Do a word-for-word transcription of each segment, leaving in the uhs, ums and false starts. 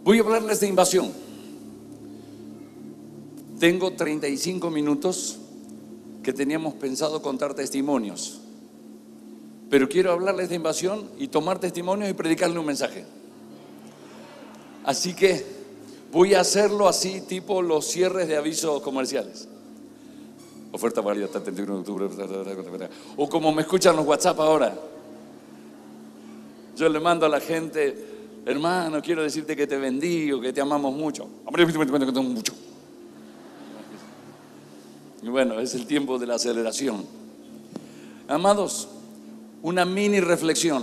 Voy a hablarles de invasión. Tengo treinta y cinco minutos que teníamos pensado contar testimonios, pero quiero hablarles de invasión y tomar testimonios y predicarle un mensaje. Así que voy a hacerlo así, tipo los cierres de avisos comerciales. Oferta válida hasta el treinta y uno de octubre. O como me escuchan los WhatsApp ahora. Yo le mando a la gente: hermano, quiero decirte que te bendigo, que te amamos mucho. mucho. Y bueno, es el tiempo de la aceleración. Amados, una mini reflexión.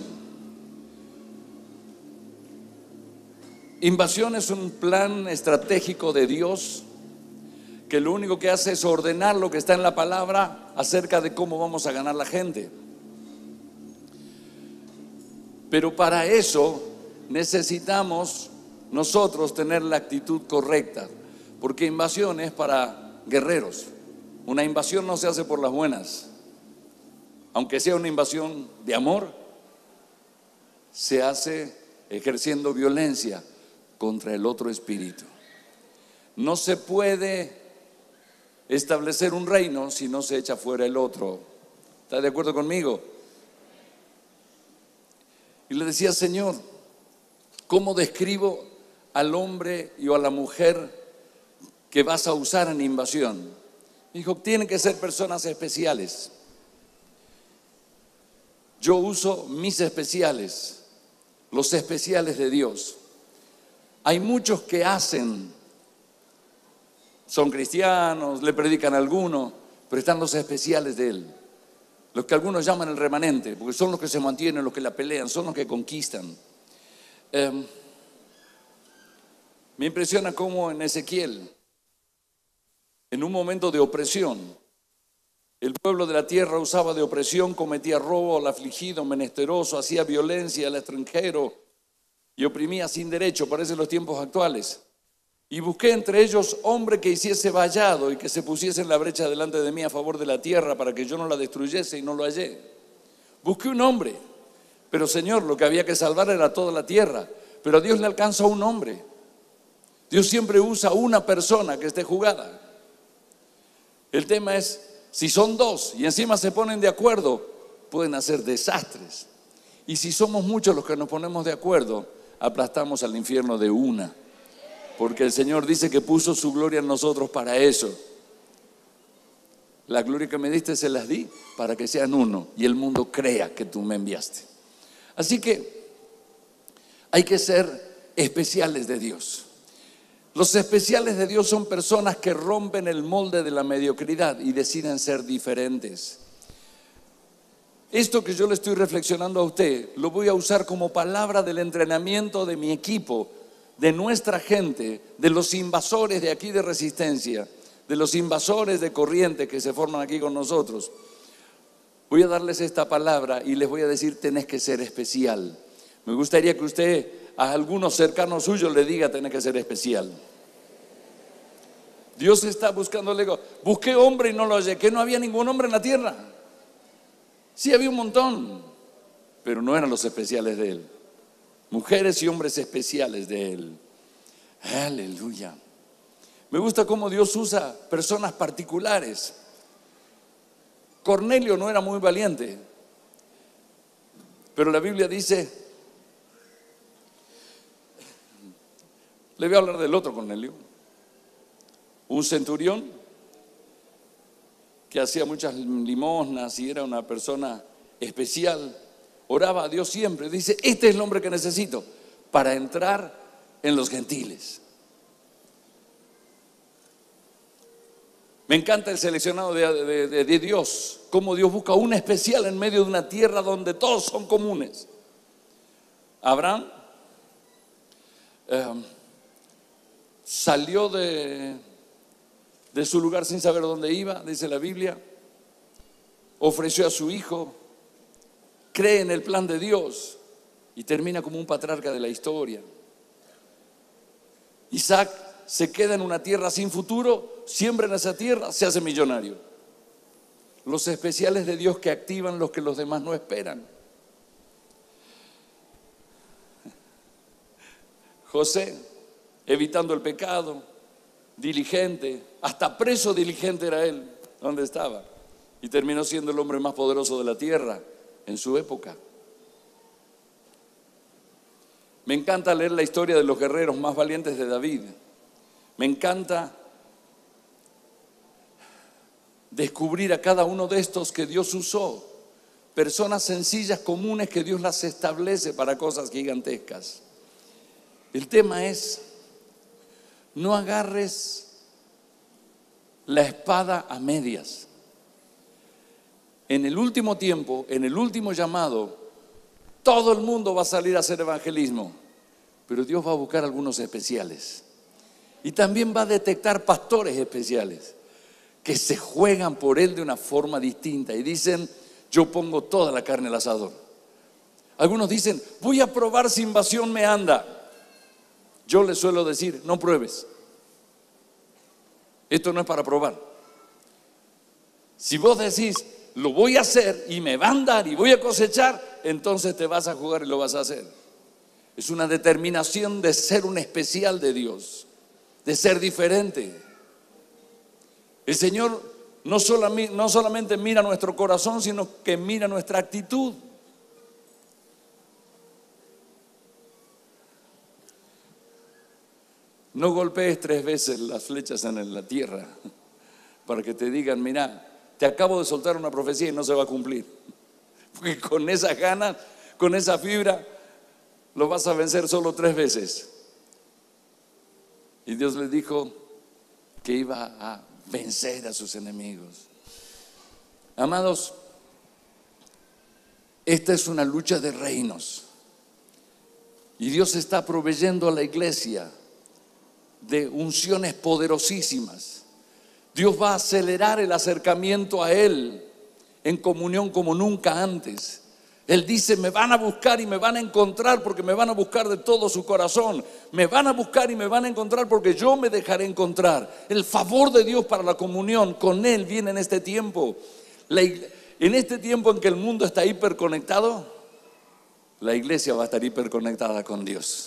Invasión es un plan estratégico de Dios que lo único que hace es ordenar lo que está en la palabra acerca de cómo vamos a ganar la gente. Pero para eso necesitamos nosotros tener la actitud correcta, porque invasión es para guerreros. Una invasión no se hace por las buenas. Aunque sea una invasión de amor, se hace ejerciendo violencia contra el otro espíritu. No se puede establecer un reino si no se echa fuera el otro. ¿Está de acuerdo conmigo? Y le decía: Señor, ¿cómo describo al hombre y a la mujer que vas a usar en invasión? Dijo: tienen que ser personas especiales. Yo uso mis especiales, los especiales de Dios. Hay muchos que hacen, son cristianos, le predican a algunos, pero están los especiales de Él. Los que algunos llaman el remanente, porque son los que se mantienen, los que la pelean, son los que conquistan. Eh, me impresiona cómo en Ezequiel, en un momento de opresión, el pueblo de la tierra usaba de opresión, cometía robo al afligido, menesteroso, hacía violencia al extranjero y oprimía sin derecho. Parecen los tiempos actuales. Y busqué entre ellos hombre que hiciese vallado y que se pusiese en la brecha delante de mí a favor de la tierra para que yo no la destruyese, y no lo hallé. Busqué un hombre, pero Señor, lo que había que salvar era toda la tierra. Pero a Dios le alcanza un hombre. Dios siempre usa una persona que esté jugada. El tema es, si son dos y encima se ponen de acuerdo, pueden hacer desastres. Y si somos muchos los que nos ponemos de acuerdo, aplastamos al infierno de una. Porque el Señor dice que puso su gloria en nosotros para eso. La gloria que me diste se las di para que sean uno y el mundo crea que tú me enviaste. Así que hay que ser especiales de Dios. Los especiales de Dios son personas que rompen el molde de la mediocridad y deciden ser diferentes. Esto que yo le estoy reflexionando a usted, lo voy a usar como palabra del entrenamiento de mi equipo, de nuestra gente, de los invasores de aquí de Resistencia, de los invasores de Corriente que se forman aquí con nosotros. Voy a darles esta palabra y les voy a decir: tenés que ser especial. Me gustaría que usted a algunos cercanos suyos le diga: tenés que ser especial. Dios está buscando, le digo, busqué hombre y no lo hallé. ¿Que no había ningún hombre en la tierra? Sí, había un montón, pero no eran los especiales de Él. Mujeres y hombres especiales de Él. Aleluya. Me gusta cómo Dios usa personas particulares. Cornelio no era muy valiente, pero la Biblia dice, le voy a hablar del otro Cornelio, un centurión que hacía muchas limosnas y era una persona especial. Oraba a Dios siempre. Dice: este es el hombre que necesito para entrar en los gentiles. Me encanta el seleccionado de, de, de, de Dios, cómo Dios busca un especial en medio de una tierra donde todos son comunes. Abraham eh, salió de, de su lugar sin saber dónde iba, dice la Biblia. Ofreció a su hijo, cree en el plan de Dios y termina como un patriarca de la historia. Isaac se queda en una tierra sin futuro, siembra en esa tierra, se hace millonario. Los especiales de Dios que activan los que los demás no esperan. José evitando el pecado, diligente, hasta preso diligente era él, donde estaba. Y terminó siendo el hombre más poderoso de la tierra en su época. Me encanta leer la historia de los guerreros más valientes de David. Me encanta descubrir a cada uno de estos que Dios usó. Personas sencillas, comunes, que Dios las establece para cosas gigantescas. El tema es, no agarres la espada a medias. En el último tiempo, en el último llamado, todo el mundo va a salir a hacer evangelismo, pero Dios va a buscar algunos especiales. Y también va a detectar pastores especiales que se juegan por Él de una forma distinta y dicen, yo pongo toda la carne al asador. Algunos dicen, voy a probar si invasión me anda. Yo les suelo decir, no pruebes. Esto no es para probar. Si vos decís, lo voy a hacer y me va a andar y voy a cosechar, entonces te vas a jugar y lo vas a hacer. Es una determinación de ser un especial de Dios, de ser diferente. El Señor no solamente, no solamente mira nuestro corazón, sino que mira nuestra actitud. No golpees tres veces las flechas en la tierra para que te digan, mira, te acabo de soltar una profecía y no se va a cumplir. Porque con esas ganas, con esa fibra, lo vas a vencer solo tres veces. Y Dios le dijo que iba a vencer a sus enemigos. Amados, esta es una lucha de reinos. Y Dios está proveyendo a la iglesia de unciones poderosísimas. Dios va a acelerar el acercamiento a Él en comunión como nunca antes. Él dice, me van a buscar y me van a encontrar porque me van a buscar de todo su corazón. Me van a buscar y me van a encontrar porque yo me dejaré encontrar. El favor de Dios para la comunión con Él viene en este tiempo. La, en este tiempo en que el mundo está hiperconectado, la iglesia va a estar hiperconectada con Dios.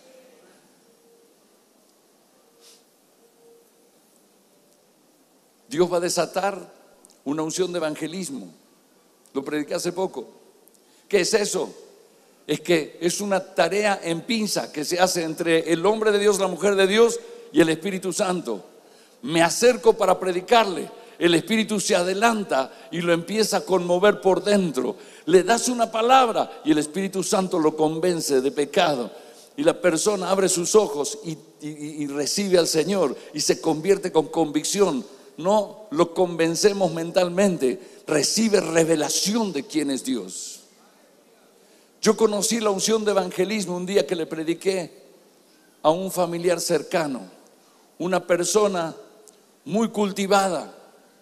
Dios va a desatar una unción de evangelismo. Lo prediqué hace poco. ¿Qué es eso? Es que es una tarea en pinza que se hace entre el hombre de Dios, la mujer de Dios y el Espíritu Santo. Me acerco para predicarle. El Espíritu se adelanta y lo empieza a conmover por dentro. Le das una palabra y el Espíritu Santo lo convence de pecado. Y la persona abre sus ojos y, y, y recibe al Señor y se convierte con convicción. No lo convencemos mentalmente, recibe revelación de quién es Dios. Yo conocí la unción de evangelismo un día que le prediqué a un familiar cercano, una persona muy cultivada,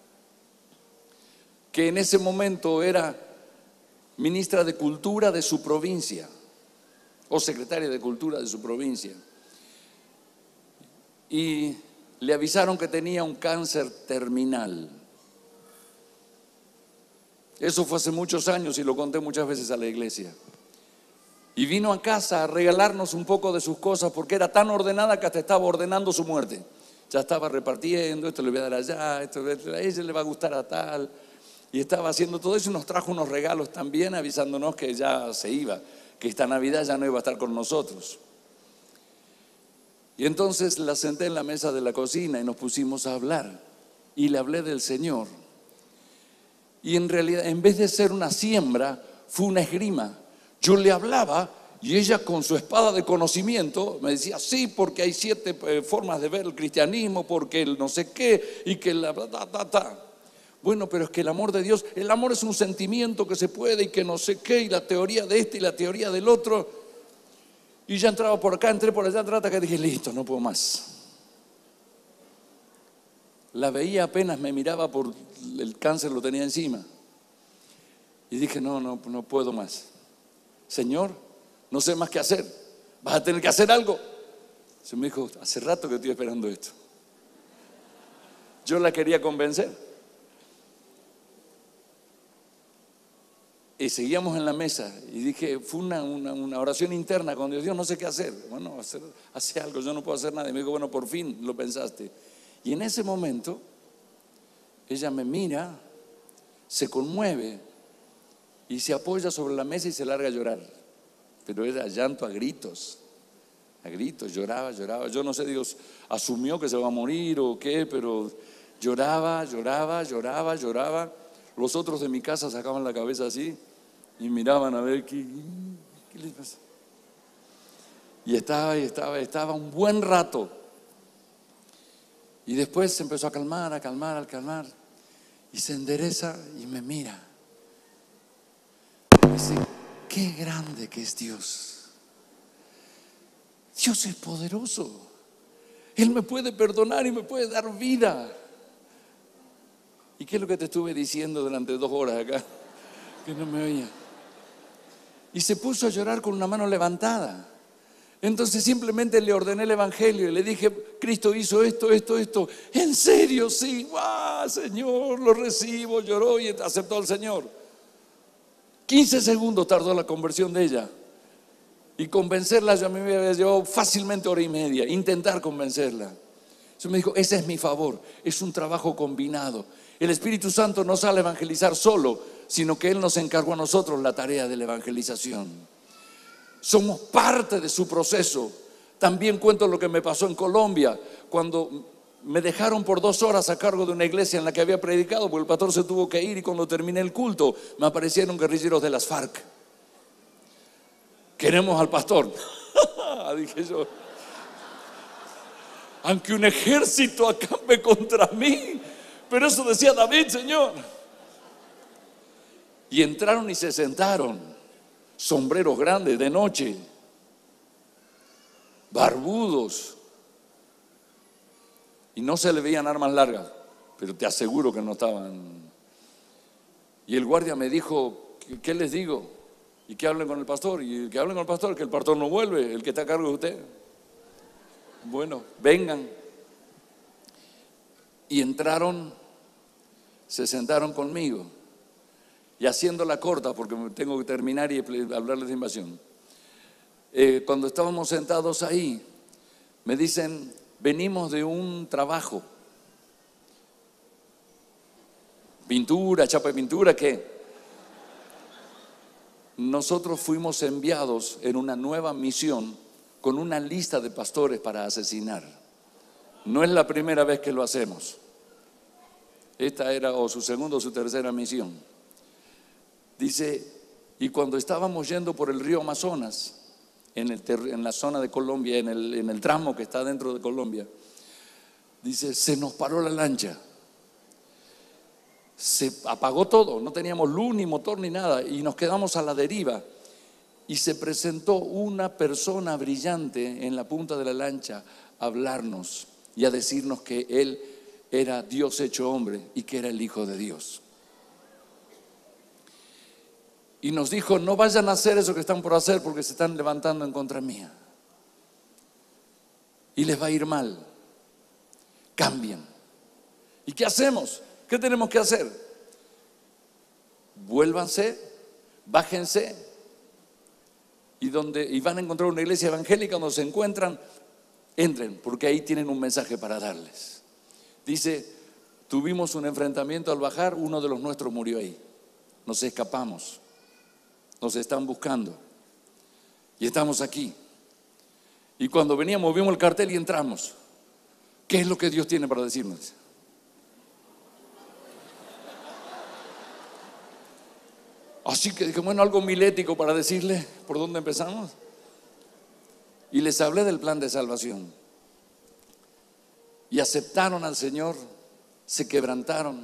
que en ese momento era ministra de Cultura de su provincia, o secretaria de Cultura de su provincia. Y le avisaron que tenía un cáncer terminal. Eso fue hace muchos años y lo conté muchas veces a la iglesia. Y vino a casa a regalarnos un poco de sus cosas porque era tan ordenada que hasta estaba ordenando su muerte. Ya estaba repartiendo, esto le voy a dar allá, esto a ella le va a gustar a tal. Y estaba haciendo todo eso y nos trajo unos regalos también avisándonos que ya se iba, que esta Navidad ya no iba a estar con nosotros. Y entonces la senté en la mesa de la cocina y nos pusimos a hablar. Y le hablé del Señor. Y en realidad, en vez de ser una siembra, fue una esgrima. Yo le hablaba y ella con su espada de conocimiento me decía, sí, porque hay siete eh, formas de ver el cristianismo, porque el no sé qué, y que la... Ta, ta, ta. Bueno, pero es que el amor de Dios, el amor es un sentimiento que se puede y que no sé qué, y la teoría de este y la teoría del otro. Y ya entraba por acá, entré por allá, trata que dije, listo, no puedo más. La veía apenas me miraba por el cáncer, lo tenía encima. Y dije, no, no, no puedo más. Señor, no sé más qué hacer. Vas a tener que hacer algo. Se me dijo, hace rato que estoy esperando esto. Yo la quería convencer. Y seguíamos en la mesa y dije, fue una, una, una oración interna con Dios. Dios, no sé qué hacer. Bueno, hacer, hace algo, yo no puedo hacer nada. Y me dijo, bueno, por fin lo pensaste. Y en ese momento, ella me mira, se conmueve y se apoya sobre la mesa y se larga a llorar. Pero era llanto a gritos, a gritos, lloraba, lloraba. Yo no sé, Dios asumió que se va a morir o qué, pero lloraba, lloraba, lloraba, lloraba. Los otros de mi casa sacaban la cabeza así y miraban a ver qué, qué les pasa. Y estaba, y estaba, estaba un buen rato. Y después se empezó a calmar, a calmar, a calmar. Y se endereza y me mira. Y dice, qué grande que es Dios. Dios es poderoso. Él me puede perdonar y me puede dar vida. ¿Y qué es lo que te estuve diciendo durante dos horas acá? Que no me oía. Y se puso a llorar con una mano levantada. Entonces simplemente le ordené el evangelio y le dije, Cristo hizo esto, esto, esto. ¿En serio? Sí. ¡Wow, Señor! Lo recibo. Lloró y aceptó al Señor. quince segundos tardó la conversión de ella. Y convencerla, yo a mí me había llevado fácilmente hora y media. Intentar convencerla. Entonces me dijo, ese es mi favor. Es un trabajo combinado. El Espíritu Santo no sale a evangelizar solo, sino que Él nos encargó a nosotros la tarea de la evangelización. Somos parte de su proceso. También cuento lo que me pasó en Colombia, cuando me dejaron por dos horas a cargo de una iglesia en la que había predicado, porque el pastor se tuvo que ir y cuando terminé el culto me aparecieron guerrilleros de las FARC. Queremos al pastor. Dije yo, aunque un ejército acampe contra mí, pero eso decía David, Señor. Y entraron y se sentaron, sombreros grandes de noche, barbudos, y no se le veían armas largas, pero te aseguro que no estaban. Y el guardia me dijo, ¿qué les digo? Y que hablen con el pastor, y que hablen con el pastor, que el pastor no vuelve, el que está a cargo de usted. Bueno, vengan. Y entraron, se sentaron conmigo. Y haciéndola corta, porque tengo que terminar y hablarles de invasión. Eh, cuando estábamos sentados ahí, me dicen, venimos de un trabajo. Pintura, chapa de pintura, ¿qué? Nosotros fuimos enviados en una nueva misión con una lista de pastores para asesinar. No es la primera vez que lo hacemos. Esta era o su segunda o su tercera misión. Dice, y cuando estábamos yendo por el río Amazonas, en, el ter- en la zona de Colombia, en el, en el tramo que está dentro de Colombia, dice, se nos paró la lancha. Se apagó todo, no teníamos luz, ni motor, ni nada, y nos quedamos a la deriva. Y se presentó una persona brillante en la punta de la lancha a hablarnos y a decirnos que Él era Dios hecho hombre y que era el Hijo de Dios. Y nos dijo, no vayan a hacer eso que están por hacer porque se están levantando en contra mía. Y les va a ir mal. Cambian. ¿Y qué hacemos? ¿Qué tenemos que hacer? Vuélvanse, bájense y, donde, y van a encontrar una iglesia evangélica donde se encuentran, entren, porque ahí tienen un mensaje para darles. Dice, tuvimos un enfrentamiento al bajar, uno de los nuestros murió ahí. Nos escapamos, nos están buscando y estamos aquí. Y cuando veníamos vimos el cartel y entramos. ¿Qué es lo que Dios tiene para decirnos? Así que dije, bueno, algo milético para decirle por dónde empezamos. Y les hablé del plan de salvación. Y aceptaron al Señor, se quebrantaron.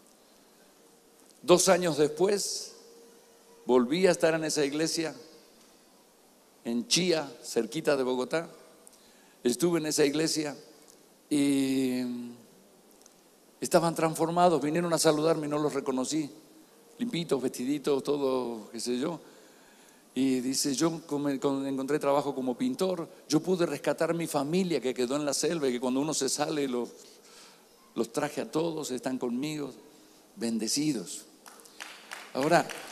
Dos años después, volví a estar en esa iglesia, en Chía, cerquita de Bogotá. Estuve en esa iglesia y estaban transformados, vinieron a saludarme y no los reconocí. Limpitos, vestiditos, todo, qué sé yo. Y dice, yo encontré trabajo como pintor, yo pude rescatar mi familia que quedó en la selva y que cuando uno se sale los, los traje a todos, están conmigo, bendecidos. Ahora,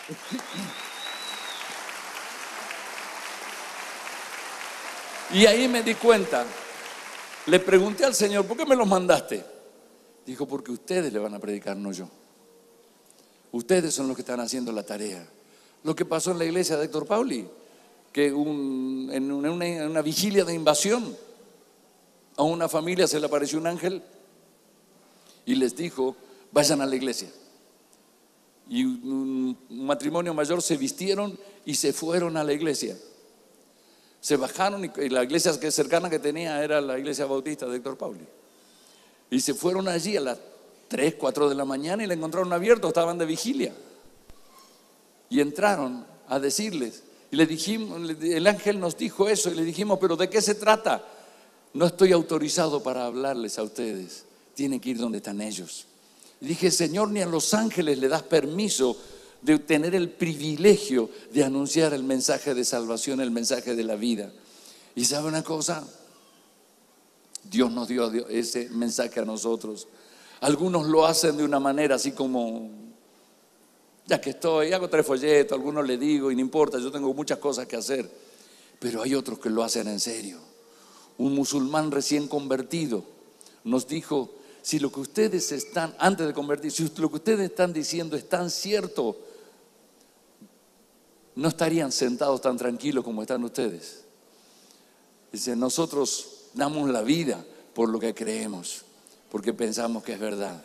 Y ahí me di cuenta. Le pregunté al Señor, ¿por qué me los mandaste? Dijo, porque ustedes le van a predicar, no yo. Ustedes son los que están haciendo la tarea. Lo que pasó en la iglesia de Héctor Pauli, que un, en, una, en una vigilia de invasión, a una familia se le apareció un ángel y les dijo, vayan a la iglesia. Y un, un matrimonio mayor se vistieron y se fueron a la iglesia. Se bajaron y la iglesia que cercana que tenía era la iglesia bautista de Héctor Pauli. Y se fueron allí a las tres, cuatro de la mañana y le encontraron abierto, estaban de vigilia. Y entraron a decirles. Y le dijimos, el ángel nos dijo eso y le dijimos, pero ¿de qué se trata? No estoy autorizado para hablarles a ustedes. Tienen que ir donde están ellos. Y dije, Señor, ni a los ángeles le das permiso de tener el privilegio de anunciar el mensaje de salvación, el mensaje de la vida. Y ¿sabe una cosa? Dios nos dio ese mensaje a nosotros. Algunos lo hacen de una manera así como, ya que estoy, hago tres folletos, a algunos le digo y no importa, yo tengo muchas cosas que hacer. Pero hay otros que lo hacen en serio. Un musulmán recién convertido nos dijo, si lo que ustedes están, antes de convertir, si lo que ustedes están diciendo es tan cierto, no estarían sentados tan tranquilos como están ustedes. Dice, nosotros damos la vida por lo que creemos, porque pensamos que es verdad.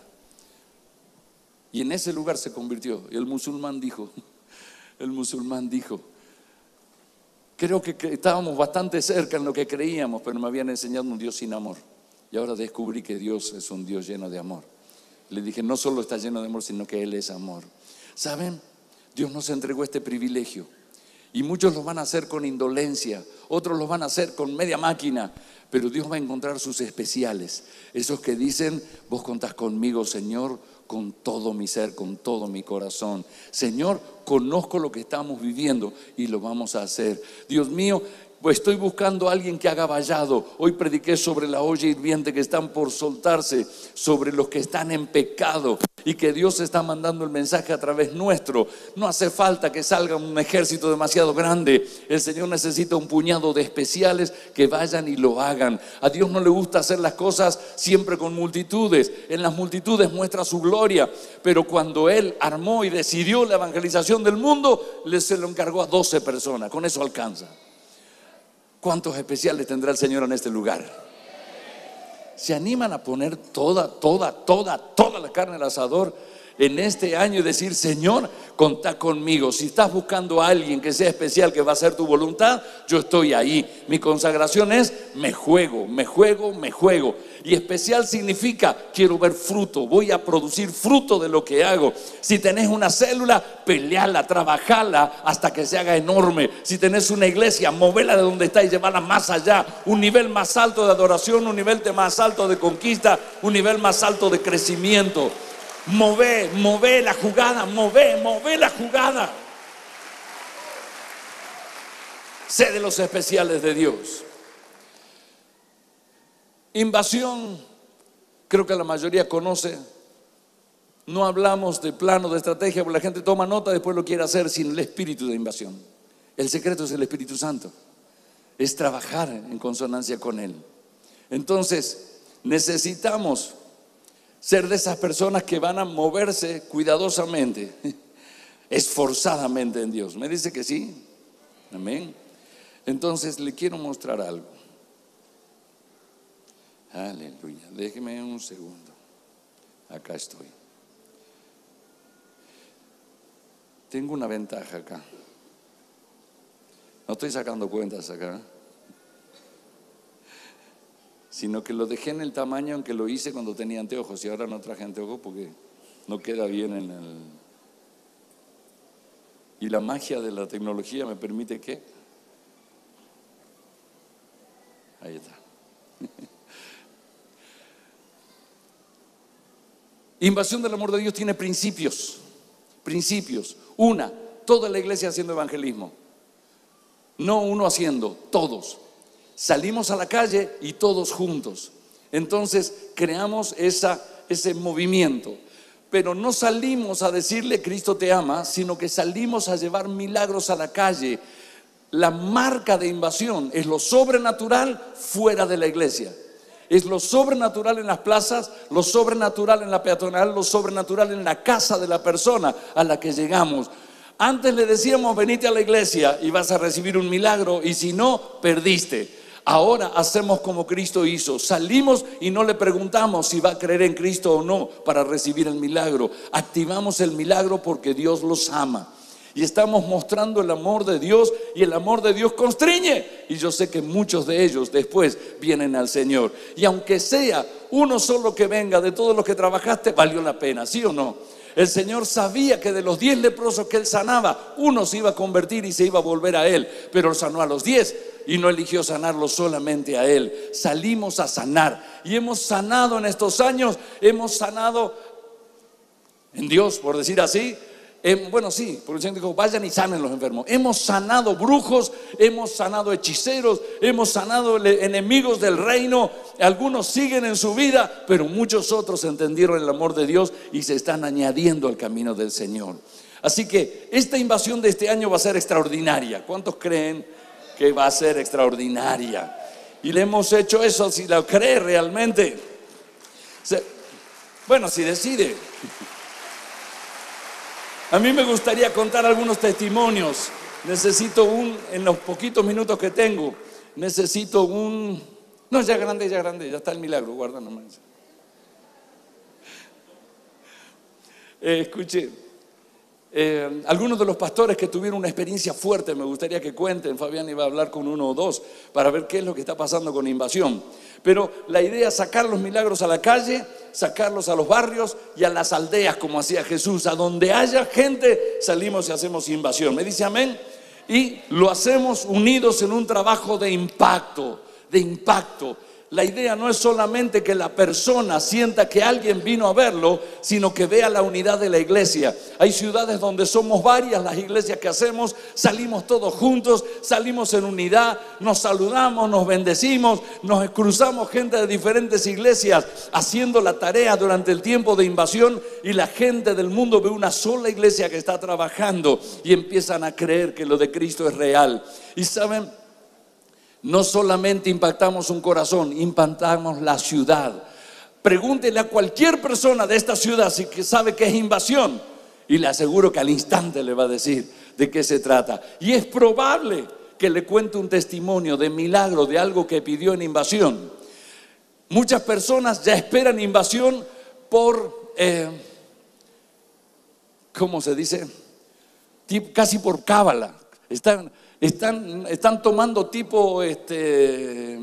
Y en ese lugar se convirtió. Y el musulmán dijo, el musulmán dijo, creo que estábamos bastante cerca en lo que creíamos, pero me habían enseñado un Dios sin amor. Y ahora descubrí que Dios es un Dios lleno de amor. Le dije, no solo está lleno de amor, sino que Él es amor. ¿Saben? Dios nos entregó este privilegio. Y muchos lo van a hacer con indolencia, otros lo van a hacer con media máquina, pero Dios va a encontrar sus especiales. Esos que dicen, vos contás conmigo, Señor, con todo mi ser, con todo mi corazón. Señor, conozco lo que estamos viviendo y lo vamos a hacer. Dios mío, pues estoy buscando a alguien que haga vallado. Hoy prediqué sobre la olla hirviente que están por soltarse, sobre los que están en pecado y que Dios está mandando el mensaje a través nuestro. No hace falta que salga un ejército demasiado grande. El Señor necesita un puñado de especiales que vayan y lo hagan. A Dios no le gusta hacer las cosas siempre con multitudes. En las multitudes muestra su gloria, pero cuando Él armó y decidió la evangelización del mundo, se lo encargó a doce personas. Con eso alcanza. ¿Cuántos especiales tendrá el Señor en este lugar? ¿Se animan a poner toda, toda, toda, toda la carne al asador en este año y decir, Señor, contá conmigo? Si estás buscando a alguien que sea especial, que va a hacer tu voluntad, yo estoy ahí. Mi consagración es, me juego, me juego, me juego. Y especial significa, quiero ver fruto, voy a producir fruto de lo que hago. Si tenés una célula, peleala, trabajala hasta que se haga enorme. Si tenés una iglesia, movela de donde está y llevala más allá. Un nivel más alto de adoración, un nivel más alto de conquista, un nivel más alto de crecimiento. Move, move la jugada, move, move la jugada. Sé de los especiales de Dios. Invasión, creo que la mayoría conoce. No hablamos de plano, de estrategia, porque la gente toma nota, después lo quiere hacer sin el espíritu de invasión. El secreto es el Espíritu Santo, es trabajar en consonancia con Él. Entonces, necesitamos ser de esas personas que van a moverse cuidadosamente, esforzadamente en Dios. ¿Me dice que sí? Amén. Entonces, le quiero mostrar algo. Aleluya. Déjeme un segundo. Acá estoy. Tengo una ventaja acá. No estoy sacando cuentas acá, sino que lo dejé en el tamaño en que lo hice cuando tenía anteojos y ahora no traje anteojos porque no queda bien en el... Y la magia de la tecnología me permite que... Ahí está. Invasión del amor de Dios tiene principios. Principios. Una, toda la iglesia haciendo evangelismo. No uno haciendo, todos. Salimos a la calle y todos juntos. Entonces creamos esa, ese movimiento. pero no salimos a decirle Cristo te ama, sino que salimos a llevar milagros a la calle. La marca de invasión es lo sobrenatural fuera de la iglesia. Es lo sobrenatural en las plazas, lo sobrenatural en la peatonal, lo sobrenatural en la casa de la persona a la que llegamos. Antes le decíamos, venite a la iglesia y vas a recibir un milagro, y si no, perdiste. Ahora hacemos como Cristo hizo. Salimos y no le preguntamos si va a creer en Cristo o no para recibir el milagro. Activamos el milagro porque Dios los ama. Y estamos mostrando el amor de Dios, y el amor de Dios constriñe. Y yo sé que muchos de ellos después vienen al Señor. Y aunque sea uno solo que venga de todos los que trabajaste, valió la pena, ¿sí o no? El Señor sabía que de los diez leprosos que Él sanaba, uno se iba a convertir y se iba a volver a Él. Pero sanó a los diez y no eligió sanarlo solamente a Él. Salimos a sanar. Y hemos sanado en estos años, hemos sanado en Dios, por decir así. Eh, bueno, sí, porque el Señor dijo, vayan y sanen los enfermos. Hemos sanado brujos, hemos sanado hechiceros, hemos sanado enemigos del reino. Algunos siguen en su vida, pero muchos otros entendieron el amor de Dios y se están añadiendo al camino del Señor. Así que esta invasión de este año va a ser extraordinaria. ¿Cuántos creen que va a ser extraordinaria? Y le hemos hecho eso, si la cree realmente. Bueno, si decide. A mí me gustaría contar algunos testimonios. Necesito un, en los poquitos minutos que tengo, necesito un... No, ya grande, ya grande, ya está el milagro, guarda nomás. Eh, escuche, eh, algunos de los pastores que tuvieron una experiencia fuerte, me gustaría que cuenten. Fabián iba a hablar con uno o dos para ver qué es lo que está pasando con invasión. Pero la idea es sacar los milagros a la calle, sacarlos a los barrios y a las aldeas, como hacía Jesús. A donde haya gente, salimos y hacemos invasión. ¿Me dice amén? Y lo hacemos unidos en un trabajo de impacto, de impacto. La idea no es solamente que la persona sienta que alguien vino a verlo, sino que vea la unidad de la iglesia. Hay ciudades donde somos varias las iglesias que hacemos, salimos todos juntos, salimos en unidad, nos saludamos, nos bendecimos, nos cruzamos gente de diferentes iglesias haciendo la tarea durante el tiempo de invasión, y la gente del mundo ve una sola iglesia que está trabajando y empiezan a creer que lo de Cristo es real. Y saben, no solamente impactamos un corazón, impactamos la ciudad. Pregúntele a cualquier persona de esta ciudad si sabe que es invasión, y le aseguro que al instante le va a decir de qué se trata. Y es probable que le cuente un testimonio de milagro, de algo que pidió en invasión. Muchas personas ya esperan invasión por, eh, ¿cómo se dice? Casi por cábala. Están... Están, están tomando tipo, este,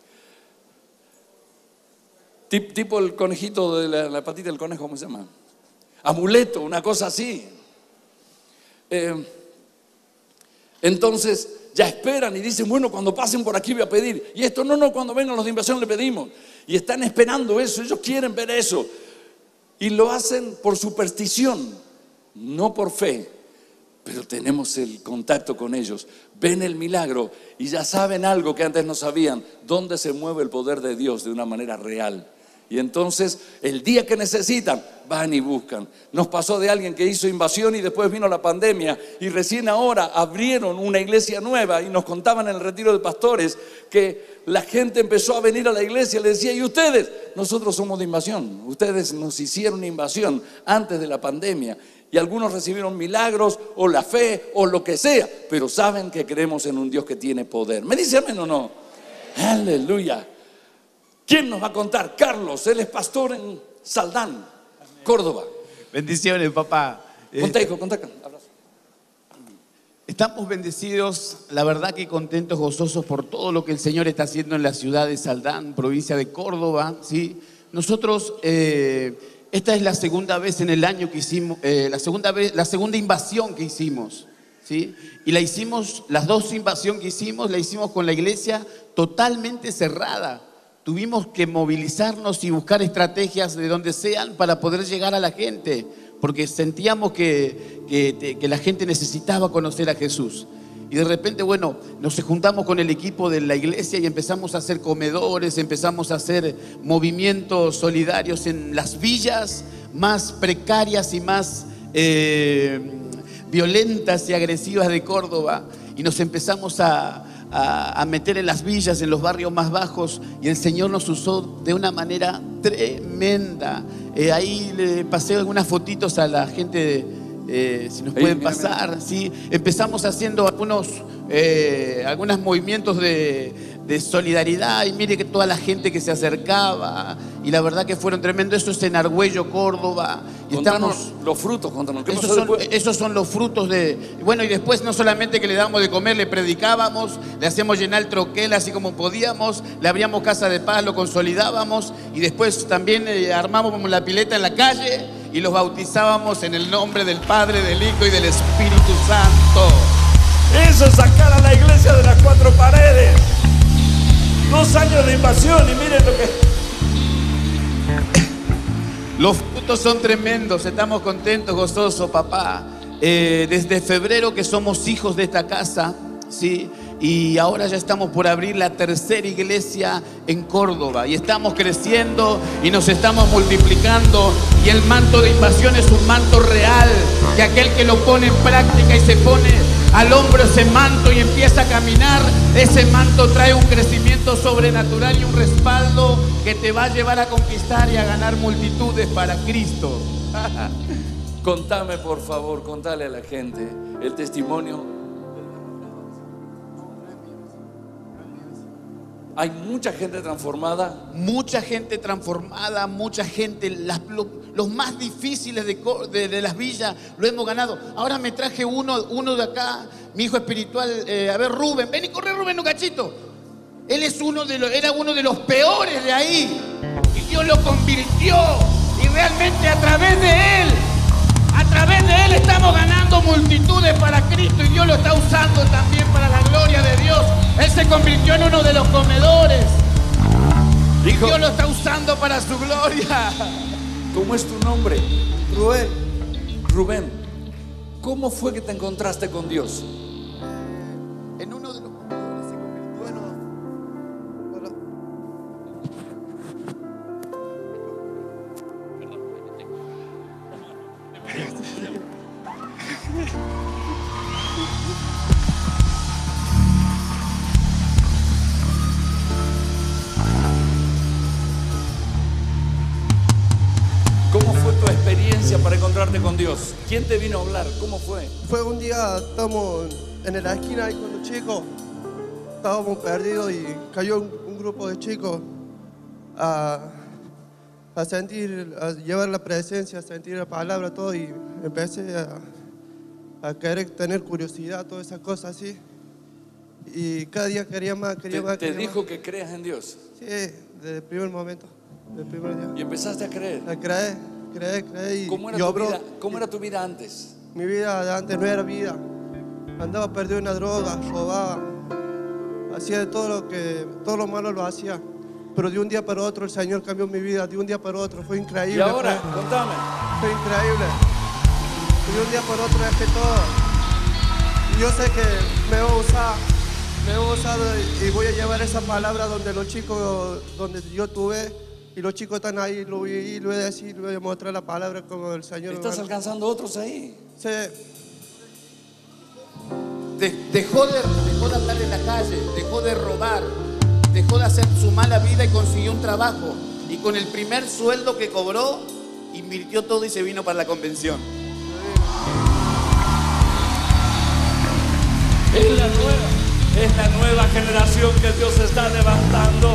tipo el conejito de la, la patita del conejo, ¿cómo se llama? Amuleto, una cosa así. Eh, entonces ya esperan y dicen, bueno, cuando pasen por aquí voy a pedir. Y esto, no, no, cuando vengan los de invasión le pedimos. Y están esperando eso, ellos quieren ver eso. Y lo hacen por superstición, no por fe. Pero tenemos el contacto con ellos, ven el milagro y ya saben algo que antes no sabían: dónde se mueve el poder de Dios de una manera real. Y entonces el día que necesitan, van y buscan. Nos pasó de alguien que hizo invasión y después vino la pandemia, y recién ahora abrieron una iglesia nueva, y nos contaban en el retiro de pastores que la gente empezó a venir a la iglesia y le decía, ¿y ustedes? Nosotros somos de invasión, ustedes nos hicieron invasión antes de la pandemia. Y algunos recibieron milagros o la fe o lo que sea, pero saben que creemos en un Dios que tiene poder. ¿Me dice amén o no? Aleluya. ¿Quién nos va a contar? Carlos, él es pastor en Saldán, Córdoba. Bendiciones, papá. Contá, hijo, contá. Abrazo. Estamos bendecidos, la verdad que contentos, gozosos por todo lo que el Señor está haciendo en la ciudad de Saldán, provincia de Córdoba, ¿sí? Nosotros... Eh, Esta es la segunda vez en el año que hicimos, eh, la segunda vez, la segunda invasión que hicimos, ¿sí? Y la hicimos, las dos invasiones que hicimos, la hicimos con la iglesia totalmente cerrada. Tuvimos que movilizarnos y buscar estrategias de donde sean para poder llegar a la gente, porque sentíamos que, que, que la gente necesitaba conocer a Jesús. Y de repente, bueno, nos juntamos con el equipo de la iglesia y empezamos a hacer comedores, empezamos a hacer movimientos solidarios en las villas, más precarias y más eh, violentas y agresivas de Córdoba, y nos empezamos a, a, a meter en las villas, en los barrios más bajos, y el Señor nos usó de una manera tremenda. Eh, ahí le pasé algunas fotitos a la gente, eh, si nos Ahí, pueden mira, pasar. mira. ¿Sí? Empezamos haciendo algunos, eh, algunos movimientos de, de solidaridad, y mire que toda la gente que se acercaba, y la verdad que fueron tremendos. Eso es en Argüello, Córdoba. Y Contanos estamos... los frutos, contanos. ¿Qué Esos pasó son, después? esos son los frutos de... Bueno, y después no solamente que le dábamos de comer, le predicábamos, le hacíamos llenar el troquel así como podíamos, le abríamos casa de paz, lo consolidábamos, y después también eh, armábamos la pileta en la calle y los bautizábamos en el nombre del Padre, del Hijo y del Espíritu Santo. Eso es sacar a la iglesia de las cuatro paredes. Dos años de invasión y miren lo que... Los frutos son tremendos, estamos contentos, gozosos, papá. Eh, desde febrero que somos hijos de esta casa, ¿sí? Y ahora ya estamos por abrir la tercera iglesia en Córdoba. Y estamos creciendo y nos estamos multiplicando. Y el manto de invasión es un manto real, que aquel que lo pone en práctica y se pone al hombro ese manto y empieza a caminar, ese manto trae un crecimiento sobrenatural y un respaldo que te va a llevar a conquistar y a ganar multitudes para Cristo. Contame, por favor, contale a la gente el testimonio. Hay mucha gente transformada. Mucha gente transformada, mucha gente, las, lo, los más difíciles de, de, de las villas lo hemos ganado. Ahora me traje uno, uno de acá, mi hijo espiritual, eh, a ver, Rubén, ven y corre, Rubén, un cachito. Él es uno de los, era uno de los peores de ahí, y Dios lo convirtió, y realmente a través de él, a través de él estamos ganando multitudes para Cristo, y Dios lo está usando también para la gloria de Dios. Él se convirtió en uno de los comedores. Hijo, Dios lo está usando para su gloria. ¿cómo es tu nombre? Rubén, Rubén. ¿Cómo fue que te encontraste con Dios? En uno de los comedores se convirtió. bueno, hola. ¿Cómo fue tu experiencia para encontrarte con Dios? ¿Quién te vino a hablar? ¿Cómo fue? Fue un día, estamos en la esquina ahí con los chicos, estábamos perdidos y cayó un, un grupo de chicos a, a sentir, a llevar la presencia, a sentir la palabra, todo, y empecé a, a querer tener curiosidad, todas esas cosas así. Y cada día quería más, quería Te, más. te quería dijo más. que creas en Dios Sí, desde el primer momento, desde el primer día. y empezaste a creer. La creé, creé, creé y, ¿Cómo era, y tu obró. vida, ¿Cómo era tu vida antes? Mi vida de antes no era vida. Andaba perdido en la droga, robaba, hacía de todo lo que, todo lo malo lo hacía. Pero de un día para otro el Señor cambió mi vida, de un día para otro, fue increíble. Y ahora, fue, contame. fue increíble. De un día para otro dejé todo. Y yo sé que me va a usar, me va a usar y voy a llevar esa palabra donde los chicos, donde yo tuve, y los chicos están ahí, lo voy a ir, lo voy a decir, lo voy a mostrar la palabra como el Señor. Estás me- alcanzando otros ahí. Sí. De- dejó, de, dejó de andar en la calle, dejó de robar, dejó de hacer su mala vida y consiguió un trabajo. Y con el primer sueldo que cobró, invirtió todo y se vino para la convención. Es la nueva, es la nueva generación que Dios está levantando.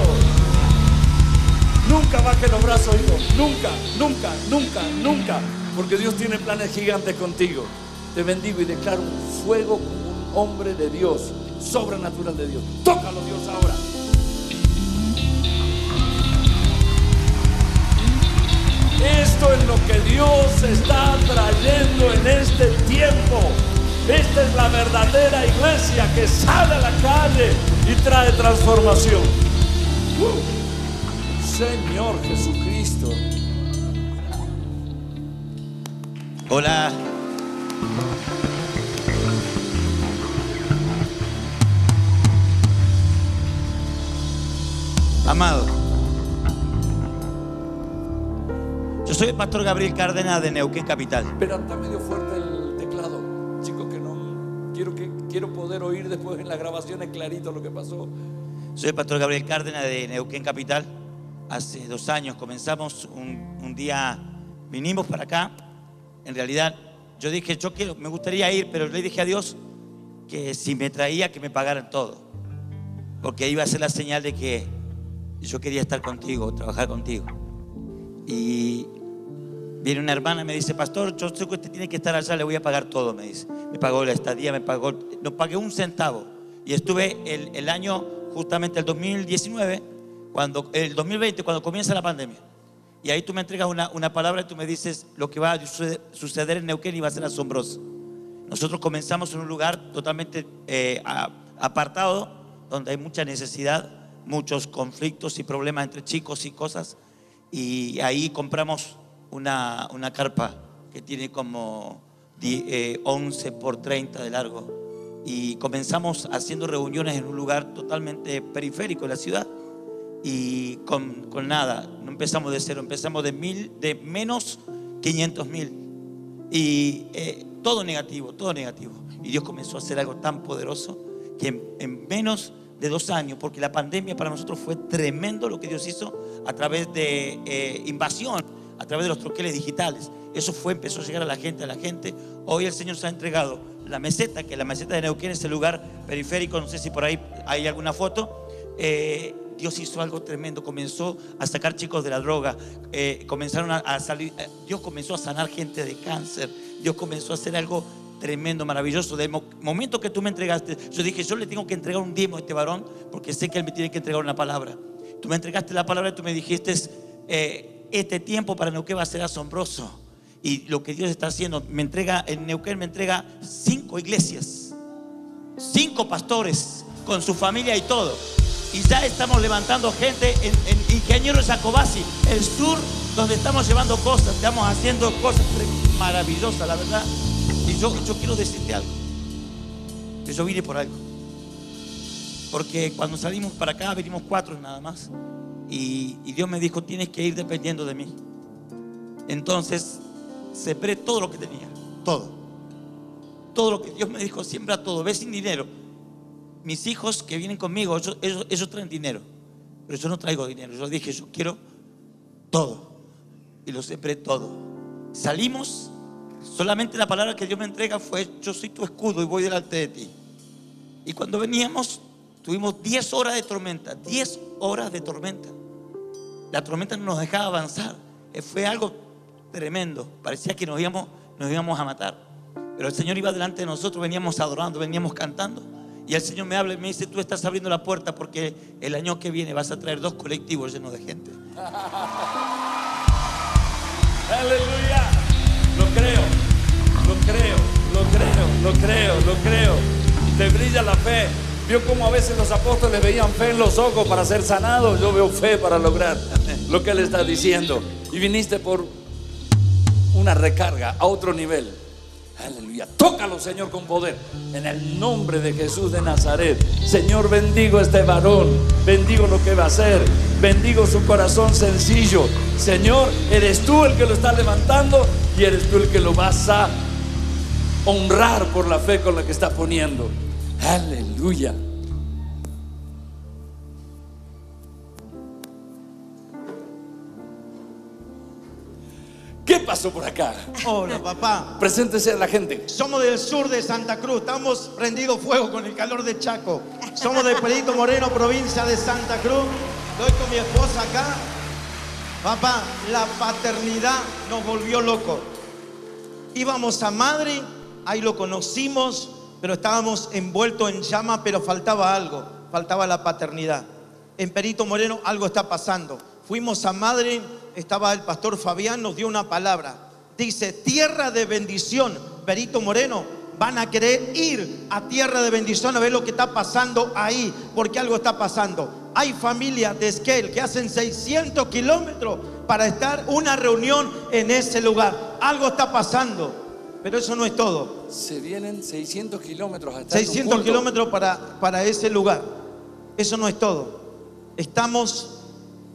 Nunca baje los brazos, hijo. Nunca, nunca, nunca, nunca. Porque Dios tiene planes gigantes contigo. Te bendigo y declaro un fuego como un hombre de Dios, sobrenatural de Dios. Tócalo, Dios, ahora. Esto es lo que Dios está trayendo en este tiempo. Esta es la verdadera iglesia que sale a la calle y trae transformación. Uh, Señor Jesucristo. Hola. Amado, yo Yo soy el pastor Gabriel Cárdenas de Neuquén Capital. Pero está medio fuerte el teclado, chicos, que no quiero que quiero poder oír después en las grabaciones clarito lo que pasó. Soy el pastor Gabriel Cárdenas de Neuquén Capital. Hace dos años comenzamos un, un día, vinimos para acá. En realidad yo dije, yo quiero, me gustaría ir, pero le dije a Dios que si me traía, que me pagaran todo, porque iba a ser la señal de que yo quería estar contigo, trabajar contigo. Y viene una hermana y me dice, pastor, yo sé que usted tiene que estar allá, le voy a pagar todo, me dice. Me pagó la estadía, me pagó, no pagué un centavo. Y estuve el, el año, justamente el dos mil diecinueve, cuando, el dos mil veinte, cuando comienza la pandemia. Y ahí tú me entregas una, una palabra y tú me dices lo que va a suceder en Neuquén y va a ser asombroso. Nosotros comenzamos en un lugar totalmente eh, apartado, donde hay mucha necesidad, muchos conflictos y problemas entre chicos y cosas. Y ahí compramos una, una carpa que tiene como eh, once por treinta de largo. Y comenzamos haciendo reuniones en un lugar totalmente periférico de la ciudad. Y con, con nada, no empezamos de cero, empezamos de mil, de menos quinientos mil. Y eh, todo negativo, todo negativo. Y Dios comenzó a hacer algo tan poderoso que en, en menos de dos años, porque la pandemia para nosotros fue tremendo lo que Dios hizo a través de eh, invasión, a través de los troqueles digitales. Eso fue, empezó a llegar a la gente, a la gente. Hoy el Señor se ha entregado la meseta, que la meseta de Neuquén es el lugar periférico, no sé si por ahí hay alguna foto. Eh, Dios hizo algo tremendo, comenzó a sacar chicos de la droga, eh, comenzaron a, a salir, eh, Dios comenzó a sanar gente de cáncer, Dios comenzó a hacer algo tremendo, maravilloso. Del mo momento que tú me entregaste, yo dije, yo le tengo que entregar un diezmo a este varón porque sé que él me tiene que entregar una palabra. Tú me entregaste la palabra y tú me dijiste, eh, este tiempo para Neuquén va a ser asombroso. Y lo que Dios está haciendo, me entrega, en Neuquén me entrega cinco iglesias, cinco pastores con su familia y todo. Y ya estamos levantando gente en, en Ingeniero Jacobasi, el sur, donde estamos llevando cosas, estamos haciendo cosas maravillosas, la verdad. Y yo, yo quiero decirte algo, que yo vine por algo. Porque cuando salimos para acá, venimos cuatro nada más. Y, y Dios me dijo, tienes que ir dependiendo de mí. Entonces, sembré todo lo que tenía, todo. Todo lo que Dios me dijo, siembra todo, ve sin dinero. Mis hijos que vienen conmigo, ellos, ellos, ellos traen dinero, pero yo no traigo dinero. Yo dije, yo quiero todo. Y lo sembré todo. Salimos, solamente la palabra que Dios me entrega fue, yo soy tu escudo y voy delante de ti. Y cuando veníamos, tuvimos diez horas de tormenta, diez horas de tormenta. La tormenta no nos dejaba avanzar. Fue algo tremendo. Parecía que nos íbamos, nos íbamos a matar. Pero el Señor iba delante de nosotros, veníamos adorando, veníamos cantando. Y el Señor me habla y me dice, tú estás abriendo la puerta porque el año que viene vas a traer dos colectivos llenos de gente. Aleluya. Lo creo, lo creo, lo creo, lo creo, lo creo. Te brilla la fe. ¿Vio cómo a veces los apóstoles veían fe en los ojos para ser sanados? Yo veo fe para lograr lo que Él está diciendo. Y viniste por una recarga a otro nivel. Aleluya. Tócalo, Señor, con poder. En el nombre de Jesús de Nazaret. Señor, bendigo a este varón. Bendigo lo que va a hacer. Bendigo su corazón sencillo. Señor, eres tú el que lo está levantando y eres tú el que lo vas a honrar por la fe con la que está poniendo. Aleluya. ¿Qué pasó por acá? Hola, papá. Preséntese a la gente. Somos del sur de Santa Cruz. Estamos prendidos fuego con el calor de Chaco. Somos de Perito Moreno, provincia de Santa Cruz. Estoy con mi esposa acá. Papá, la paternidad nos volvió locos. Íbamos a Madrid, ahí lo conocimos, pero estábamos envueltos en llama, pero faltaba algo. Faltaba la paternidad. En Perito Moreno algo está pasando. Fuimos a Madrid. Estaba el pastor Fabián, nos dio una palabra. Dice, tierra de bendición. Perito Moreno, van a querer ir a tierra de bendición a ver lo que está pasando ahí, porque algo está pasando. Hay familias de Esquel que hacen seiscientos kilómetros para estar una reunión en ese lugar. Algo está pasando, pero eso no es todo. Se vienen seiscientos kilómetros hasta seiscientos kilómetros para, para ese lugar. Eso no es todo. Estamos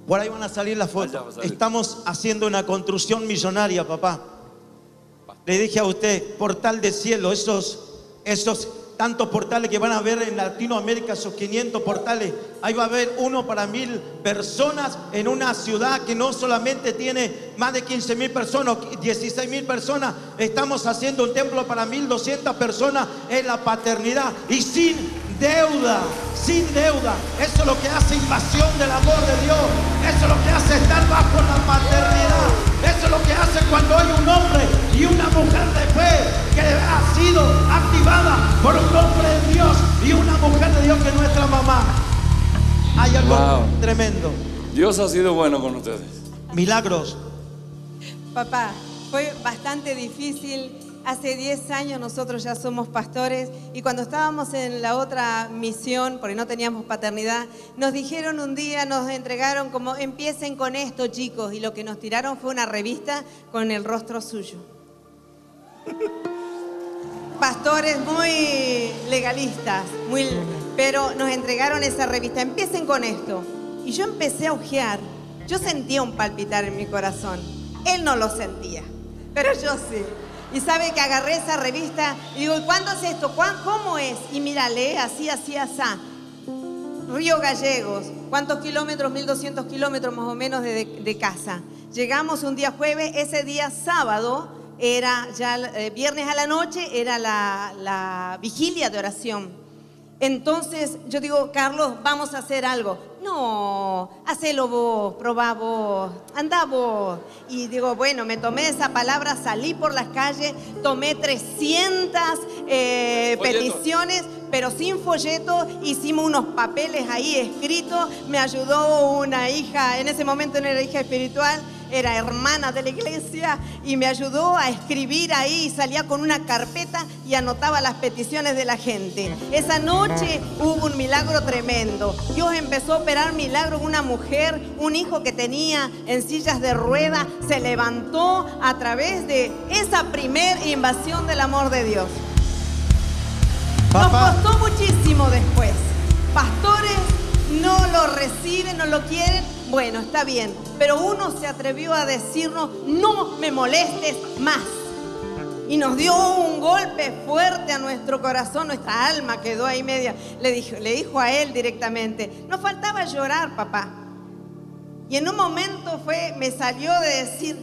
Por ahí van a salir las Allá va a fotos. salir. Estamos haciendo una construcción millonaria, papá. Le dije a usted, portal de cielo, esos, esos tantos portales que van a ver en Latinoamérica, esos quinientos portales. Ahí va a haber uno para mil personas en una ciudad que no solamente tiene más de quince mil personas, dieciséis mil personas. Estamos haciendo un templo para mil doscientas personas en la paternidad y sin deuda, sin deuda. Eso es lo que hace invasión del amor de Dios. Eso es lo que hace estar bajo la paternidad. Eso es lo que hace cuando hay un hombre y una mujer de fe que ha sido activada por un hombre de Dios y una mujer de Dios que es nuestra mamá. Hay algo Wow. tremendo. Dios ha sido bueno con ustedes. Milagros. Papá, fue bastante difícil. Hace diez años nosotros ya somos pastores y cuando estábamos en la otra misión, porque no teníamos paternidad, nos dijeron un día, nos entregaron como empiecen con esto, chicos, y lo que nos tiraron fue una revista con el rostro suyo. Pastores muy legalistas, muy, pero nos entregaron esa revista, empiecen con esto. Y yo empecé a ojear, yo sentía un palpitar en mi corazón, él no lo sentía, pero yo sí. Y sabe que agarré esa revista y digo, ¿cuándo es esto? ¿Cuán- ¿Cómo es? Y mira, lee así, así, así. Río Gallegos, ¿cuántos kilómetros? mil doscientos kilómetros más o menos de, de, de casa. Llegamos un día jueves, ese día sábado, era ya eh, viernes a la noche, era la, la vigilia de oración. Entonces yo digo, Carlos, vamos a hacer algo. No, hacelo vos, probá vos, andá vos. Y digo, bueno, me tomé esa palabra, salí por las calles, tomé trescientas eh, Folletos. peticiones, pero sin folleto, hicimos unos papeles ahí escritos, me ayudó una hija, en ese momento no era hija espiritual, era hermana de la iglesia y me ayudó a escribir ahí, salía con una carpeta y anotaba las peticiones de la gente. Esa noche hubo un milagro tremendo. Dios empezó a operar milagro en una mujer, un hijo que tenía en sillas de ruedas, se levantó a través de esa primer invasión del amor de Dios. Nos Papá. costó muchísimo después. Pastores no lo reciben, no lo quieren. Bueno, está bien. Pero uno se atrevió a decirnos, no me molestes más. Y nos dio un golpe fuerte a nuestro corazón, nuestra alma quedó ahí media. Le dijo, le dijo a él directamente, nos faltaba llorar, papá. Y en un momento fue, me salió de decir,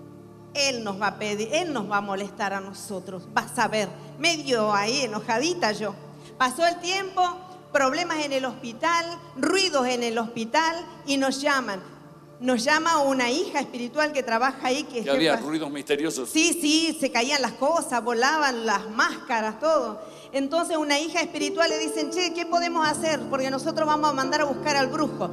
él nos va a pedir, él nos va a molestar a nosotros, vas a ver. Medio ahí enojadita yo. Pasó el tiempo, problemas en el hospital, ruidos en el hospital y nos llaman. Nos llama una hija espiritual que trabaja ahí. Que, es Que había jefa. ruidos misteriosos. Sí, sí, se caían las cosas, volaban las máscaras, todo. Entonces una hija espiritual le dicen, che, ¿qué podemos hacer? Porque nosotros vamos a mandar a buscar al brujo.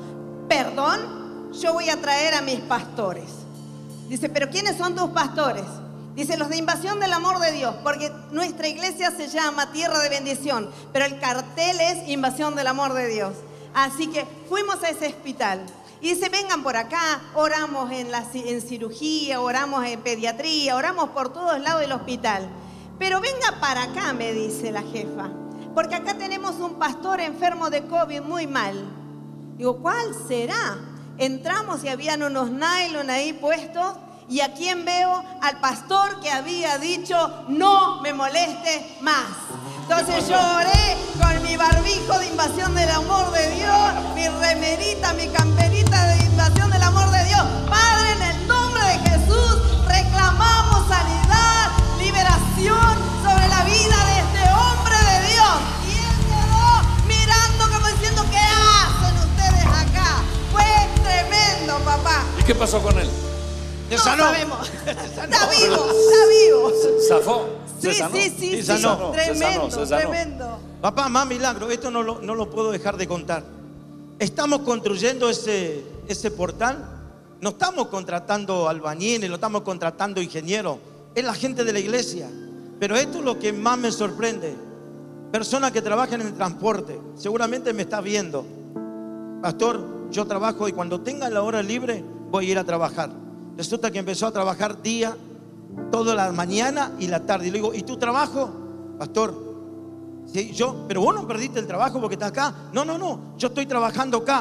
Perdón, yo voy a traer a mis pastores. Dice, ¿pero quiénes son tus pastores? Dice, los de invasión del amor de Dios, porque nuestra iglesia se llama Tierra de Bendición, pero el cartel es invasión del amor de Dios. Así que fuimos a ese hospital. Y dice, vengan por acá, oramos en, la, en cirugía, oramos en pediatría, oramos por todos lados del hospital. Pero venga para acá, me dice la jefa, porque acá tenemos un pastor enfermo de COVID muy mal. Digo, ¿cuál será? Entramos y habían unos nylon ahí puestos y a quién veo, al pastor que había dicho, no me moleste más. Entonces yo oré con mi barbijo de invasión del amor de Dios, mi remerita, mi camperita de invasión del amor de Dios. Padre, en el nombre de Jesús, reclamamos sanidad, liberación sobre la vida de este hombre de Dios. Y él quedó mirando como diciendo, ¿qué hacen ustedes acá? Fue tremendo, papá. ¿Y qué pasó con él? Se No sanó. sabemos. Está vivo, está vivo. ¿Zafó? Sí, ¿Se sanó? sí, sí, Sí, sí. sanó. Se sanó, Tremendo, se sanó. tremendo. Papá, más milagro, esto no lo, no lo puedo dejar de contar. Estamos construyendo ese, ese portal, no estamos contratando albañiles, no estamos contratando ingenieros, es la gente de la iglesia. Pero esto es lo que más me sorprende. Personas que trabajan en el transporte, seguramente me está viendo. Pastor, yo trabajo y cuando tenga la hora libre voy a ir a trabajar. Resulta que empezó a trabajar día, toda la mañana y la tarde. Y le digo, ¿y tu trabajo? Pastor, sí, yo, pero vos no perdiste el trabajo porque estás acá. No, no, no, yo estoy trabajando acá.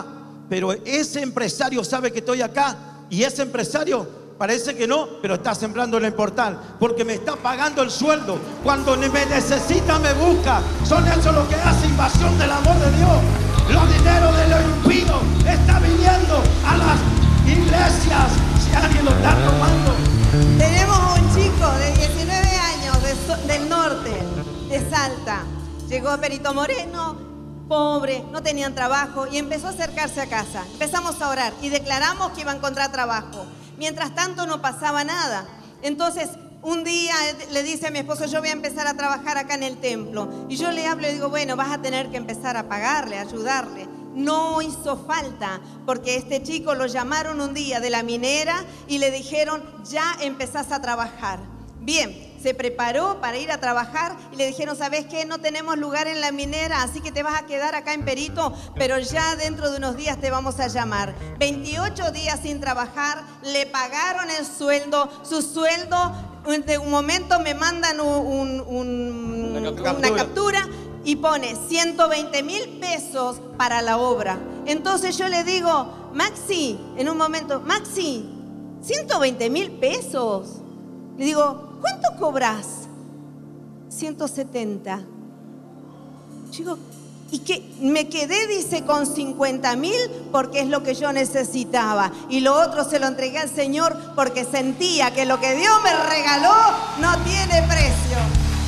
pero ese empresario sabe que estoy acá y ese empresario parece que no, pero está sembrando en el portal porque me está pagando el sueldo. Cuando me necesita me busca. Son eso lo que hace invasión del amor de Dios. Los dineros de los impíos está viniendo a las iglesias. Si alguien lo está tomando. Tenemos un chico de diecinueve años de so- del norte, de Salta. Llegó a Perito Moreno, pobre, no tenían trabajo y empezó a acercarse a casa. Empezamos a orar y declaramos que iba a encontrar trabajo. Mientras tanto no pasaba nada. Entonces un día le dice a mi esposo, yo voy a empezar a trabajar acá en el templo. Y yo le hablo y digo, bueno, vas a tener que empezar a pagarle, a ayudarle. No hizo falta, porque este chico lo llamaron un día de la minera y le dijeron, ya empezás a trabajar. Bien, se preparó para ir a trabajar y le dijeron, ¿sabes qué? No tenemos lugar en la minera, así que te vas a quedar acá en Perito, pero ya dentro de unos días te vamos a llamar. veintiocho días sin trabajar, le pagaron el sueldo, su sueldo, de un momento me mandan un, un, un, Una captura. una captura y pone ciento veinte mil pesos para la obra. Entonces yo le digo, Maxi, en un momento, Maxi, ciento veinte mil pesos. Le digo, ¿cuánto cobras? ciento setenta. Digo, y que me quedé, dice, con cincuenta mil porque es lo que yo necesitaba. Y lo otro se lo entregué al Señor porque sentía que lo que Dios me regaló no tiene precio.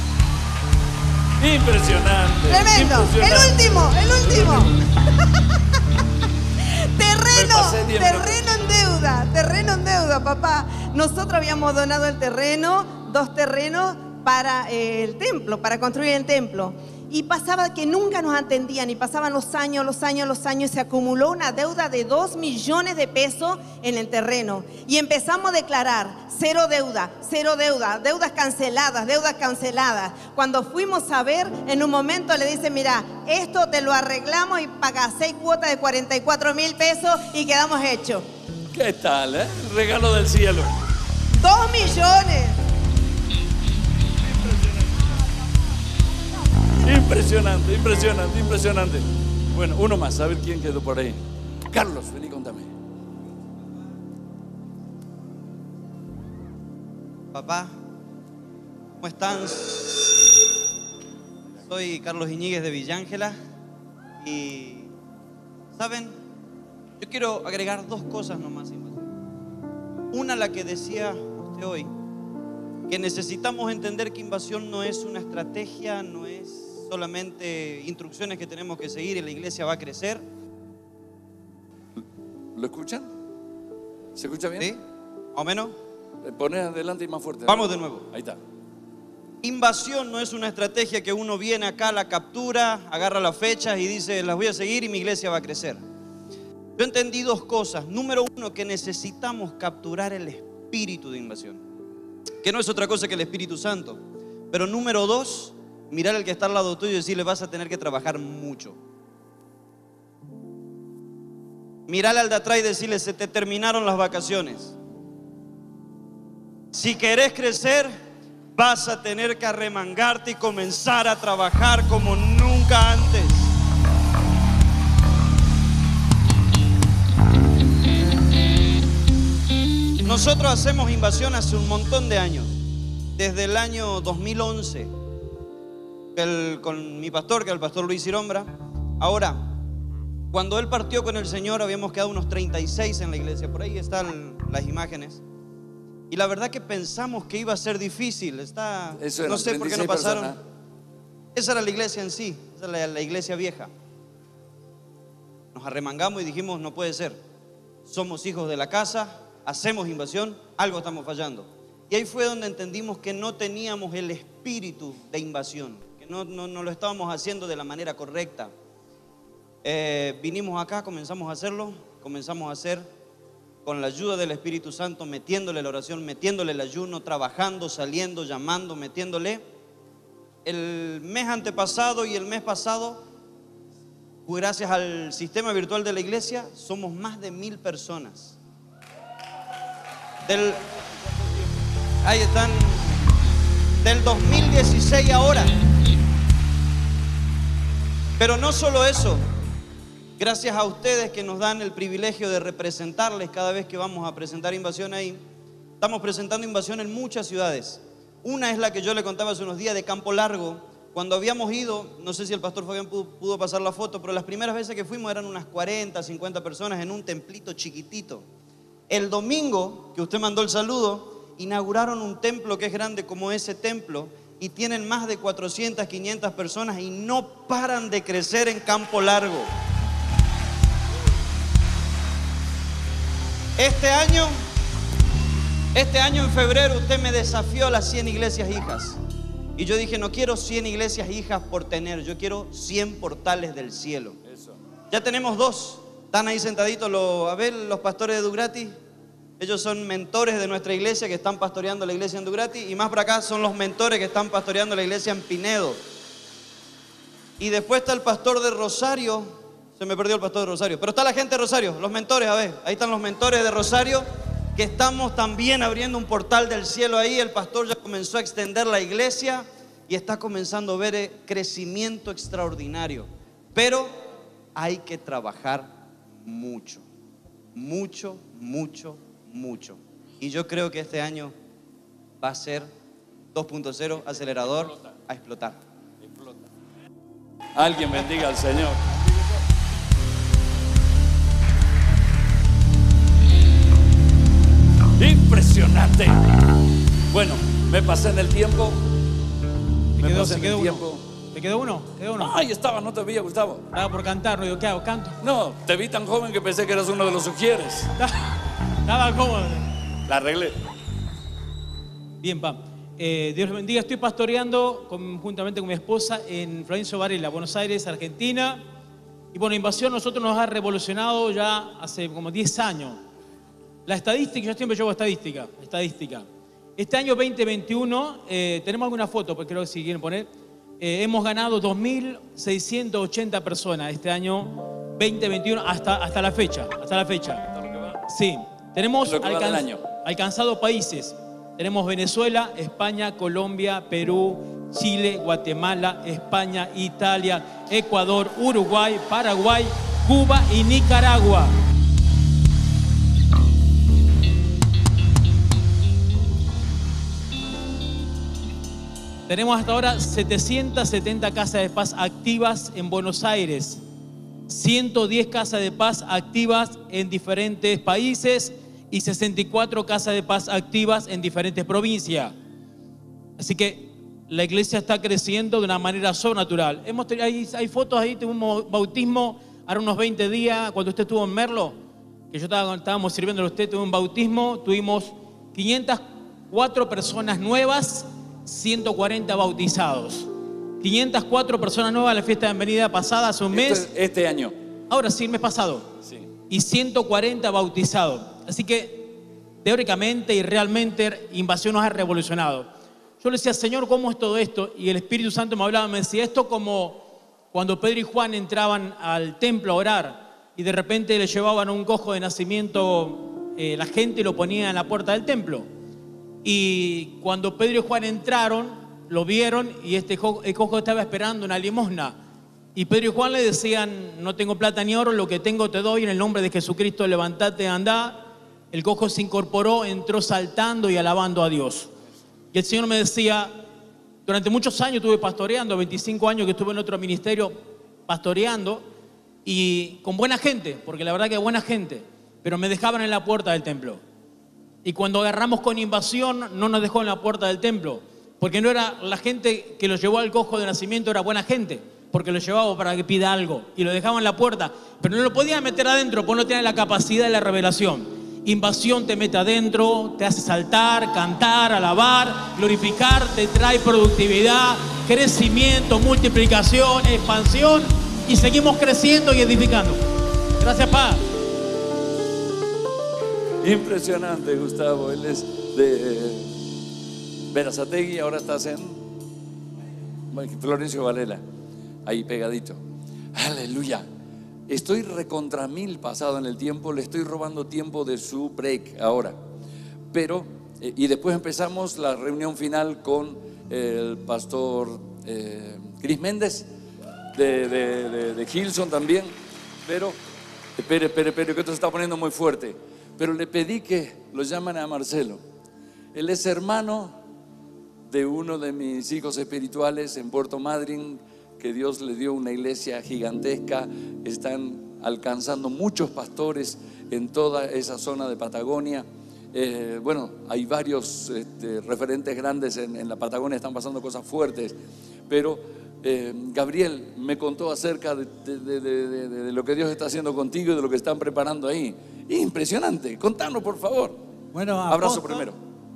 Impresionante. Tremendo. Impresionante. El último, el último. Me terreno, pasé diez terreno en deuda, terreno en deuda, papá. Nosotros habíamos donado el terreno, dos terrenos para eh, el templo, para construir el templo. Y pasaba que nunca nos atendían y pasaban los años, los años, los años. Se acumuló una deuda de dos millones de pesos en el terreno. Y empezamos a declarar, cero deuda, cero deuda, deudas canceladas, deudas canceladas. Cuando fuimos a ver, en un momento le dice, mira, esto te lo arreglamos y pagas seis cuotas de cuarenta y cuatro mil pesos y quedamos hechos. ¿Qué tal, eh? Regalo del cielo. Dos millones. Impresionante, impresionante, impresionante. Bueno, uno más, a ver quién quedó por ahí. Carlos, vení, contame. Papá, ¿cómo están? Soy Carlos Iñiguez de Villángela y, ¿saben? Yo quiero agregar dos cosas nomás. Una, la que decía usted hoy, que necesitamos entender que invasión no es una estrategia, no es solamente instrucciones que tenemos que seguir y la iglesia va a crecer. ¿Lo escuchan? ¿Se escucha bien? ¿Sí? ¿Más o menos? Pones adelante y más fuerte. Vamos de nuevo. Ahí está. Invasión no es una estrategia que uno viene acá, la captura, agarra las fechas y dice, las voy a seguir y mi iglesia va a crecer. Yo entendí dos cosas. Número uno, que necesitamos capturar el espíritu de invasión, que no es otra cosa que el Espíritu Santo. Pero número dos, mirar al que está al lado tuyo y decirle, vas a tener que trabajar mucho. Mirar al de atrás y decirle, se te terminaron las vacaciones. Si querés crecer, vas a tener que arremangarte y comenzar a trabajar como nunca antes. Nosotros hacemos invasión hace un montón de años, desde el año dos mil once, el, con mi pastor, que es el pastor Luis Irombra. Ahora, cuando él partió con el Señor, habíamos quedado unos treinta y seis en la iglesia, por ahí están las imágenes. Y la verdad que pensamos que iba a ser difícil, está, Eso no sé por qué no treinta y seis pasaron. personas. Esa era la iglesia en sí, esa era la, la iglesia vieja. Nos arremangamos y dijimos, no puede ser, somos hijos de la casa, hacemos invasión, algo estamos fallando. Y ahí fue donde entendimos que no teníamos el espíritu de invasión, que no, no, no lo estábamos haciendo de la manera correcta. Eh, vinimos acá, comenzamos a hacerlo, comenzamos a hacer con la ayuda del Espíritu Santo, metiéndole la oración, metiéndole el ayuno, trabajando, saliendo, llamando, metiéndole. El mes antepasado y el mes pasado, gracias al sistema virtual de la iglesia, somos más de mil personas. Del, ahí están, del dos mil dieciséis ahora. Pero no solo eso, Gracias a ustedes que nos dan el privilegio de representarles cada vez que vamos a presentar Invasión ahí. Estamos presentando Invasión en muchas ciudades. Una es la que yo le contaba hace unos días de Campo Largo. Cuando habíamos ido, no sé si el pastor Fabián pudo, pudo pasar la foto, pero las primeras veces que fuimos eran unas cuarenta, cincuenta personas en un templito chiquitito. El domingo, que usted mandó el saludo, inauguraron un templo que es grande como ese templo y tienen más de cuatrocientas, quinientas personas y no paran de crecer en Campo Largo. Este año, este año en febrero usted me desafió a las cien iglesias hijas. Y yo dije, no quiero cien iglesias hijas por tener, yo quiero cien portales del cielo. Eso. Ya tenemos dos. Están ahí sentaditos los, a ver, los pastores de Dugrati. Ellos son mentores de nuestra iglesia que están pastoreando la iglesia en Dugrati. Y más para acá son los mentores que están pastoreando la iglesia en Pinedo. Y después está el pastor de Rosario. Se me perdió el pastor de Rosario. Pero está la gente de Rosario, los mentores, a ver. Ahí están los mentores de Rosario, que estamos también abriendo un portal del cielo ahí. El pastor ya comenzó a extender la iglesia y está comenzando a ver crecimiento extraordinario. Pero hay que trabajar mucho, mucho, mucho, mucho. Y yo creo que este año va a ser dos punto cero, acelerador a explotar. Explota. Alguien bendiga al Señor. Impresionante. Bueno, me pasé en el tiempo. ¿Te Me quedó, pasé se en quedó el uno? tiempo. ¿Te quedó uno? ¿Quedó uno? Ahí estaba, no te veía, Gustavo. Estaba por cantar, no digo, ¿qué hago? ¿Canto? No, te vi tan joven que pensé que eras uno de los sugieres. Estaba cómodo. La arreglé. Bien, pa. Eh, Dios los bendiga. Estoy pastoreando con, juntamente con mi esposa en Florencio Varela, Buenos Aires, Argentina. Y bueno, Invasión nosotros nos ha revolucionado ya hace como diez años. La estadística, yo siempre llevo estadística, estadística. Este año veinte veintiuno, eh, tenemos alguna foto, porque creo que si quieren poner, eh, hemos ganado dos mil seiscientas ochenta personas este año veinte veintiuno hasta, hasta la fecha, hasta la fecha. Sí, tenemos alcanz, alcanzado países. Tenemos Venezuela, España, Colombia, Perú, Chile, Guatemala, España, Italia, Ecuador, Uruguay, Paraguay, Cuba y Nicaragua. Tenemos hasta ahora setecientas setenta casas de paz activas en Buenos Aires, ciento diez casas de paz activas en diferentes países y sesenta y cuatro casas de paz activas en diferentes provincias. Así que la iglesia está creciendo de una manera sobrenatural. Hemos tenido, hay, hay fotos ahí, tuvimos un bautismo ahora unos veinte días, cuando usted estuvo en Merlo, que yo estaba, estábamos sirviéndole a usted, tuve un bautismo, tuvimos quinientas cuatro personas nuevas, ciento cuarenta bautizados. quinientas cuatro personas nuevas a la fiesta de bienvenida pasada hace un mes. Este, este año. Ahora sí, el mes pasado. Sí. Y ciento cuarenta bautizados. Así que teóricamente y realmente Invasión nos ha revolucionado. Yo le decía, Señor, ¿cómo es todo esto? Y el Espíritu Santo me hablaba, me decía, esto como cuando Pedro y Juan entraban al templo a orar y de repente le llevaban un cojo de nacimiento, eh, la gente lo ponía en la puerta del templo. Y cuando Pedro y Juan entraron, lo vieron y este cojo, el cojo estaba esperando una limosna. Y Pedro y Juan le decían, no tengo plata ni oro, lo que tengo te doy, en el nombre de Jesucristo levantate, andá. El cojo se incorporó, entró saltando y alabando a Dios. Y el Señor me decía, durante muchos años estuve pastoreando, veinticinco años que estuve en otro ministerio pastoreando, y con buena gente, porque la verdad que buena gente, pero me dejaban en la puerta del templo. Y cuando agarramos con Invasión, no nos dejó en la puerta del templo, porque no era la gente que lo llevó al cojo de nacimiento, era buena gente, porque lo llevaba para que pida algo, y lo dejaban en la puerta, pero no lo podían meter adentro, porque no tenía la capacidad de la revelación. Invasión te mete adentro, te hace saltar, cantar, alabar, glorificar, te trae productividad, crecimiento, multiplicación, expansión, y seguimos creciendo y edificando. Gracias, Pa. Impresionante, Gustavo. Él es de Berazategui, ahora estás en Florencio Varela, ahí pegadito. Aleluya. Estoy recontra mil pasado en el tiempo, le estoy robando tiempo de su break ahora. Pero, eh, y después empezamos la reunión final con el pastor eh, Cris Méndez de, de, de, de Hilson también. Pero, espere, espere, espere, que esto se está poniendo muy fuerte. Pero le pedí que lo llamen a Marcelo. Él es hermano de uno de mis hijos espirituales en Puerto Madryn, que Dios le dio una iglesia gigantesca. Están alcanzando muchos pastores en toda esa zona de Patagonia. Eh, bueno, hay varios este, referentes grandes en, en la Patagonia, están pasando cosas fuertes. Pero eh, Gabriel me contó acerca de, de, de, de, de lo que Dios está haciendo contigo y de lo que están preparando ahí. Impresionante. Contanos, por favor. Bueno, abrazo apóstol, primero.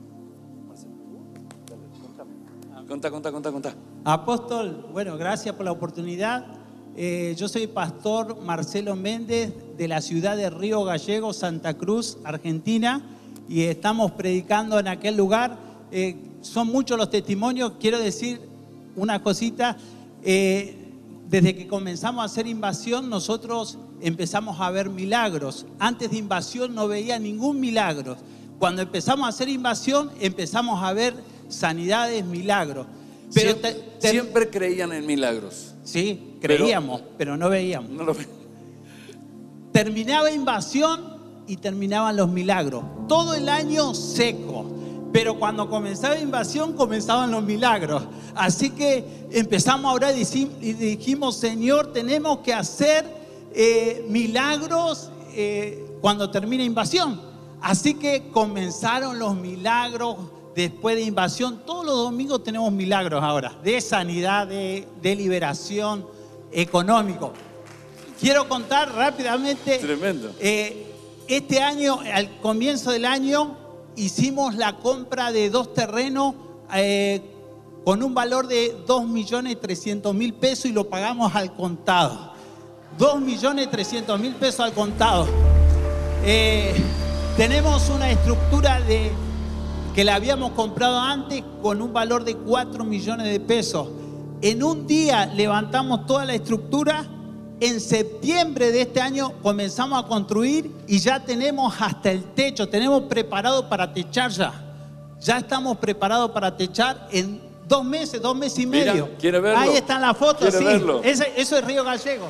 Contá, contá, contá, contá. Apóstol, bueno, gracias por la oportunidad. Eh, yo soy pastor Marcelo Méndez de la ciudad de Río Gallegos, Santa Cruz, Argentina, y estamos predicando en aquel lugar. Eh, son muchos los testimonios. Quiero decir una cosita. Eh, desde que comenzamos a hacer Invasión, nosotros empezamos a ver milagros. Antes de Invasión no veía ningún milagro. Cuando empezamos a hacer Invasión, empezamos a ver sanidades, milagros. Pero siempre, te, te, siempre creían en milagros. Sí, creíamos, pero, pero no veíamos. No lo ve. Terminaba Invasión y terminaban los milagros. Todo el año seco. Pero cuando comenzaba Invasión, comenzaban los milagros. Así que empezamos a orar y dijimos, Señor, tenemos que hacer eh, milagros eh, cuando termine Invasión. Así que comenzaron los milagros después de Invasión. Todos los domingos tenemos milagros ahora, de sanidad, de, de liberación, económico. Quiero contar rápidamente. Tremendo. Eh, este año, al comienzo del año, hicimos la compra de dos terrenos eh, con un valor de dos millones trescientos mil pesos y lo pagamos al contado. dos millones trescientos mil pesos al contado. Eh, tenemos una estructura de, que la habíamos comprado antes con un valor de cuatro millones de pesos. En un día levantamos toda la estructura. En septiembre de este año comenzamos a construir y ya tenemos hasta el techo, tenemos preparado para techar ya. Ya estamos preparados para techar en dos meses, dos meses y Mira, medio. ¿quiere verlo? Ahí están las fotos, ¿Quiere sí. verlo? Ese, eso es Río Gallego.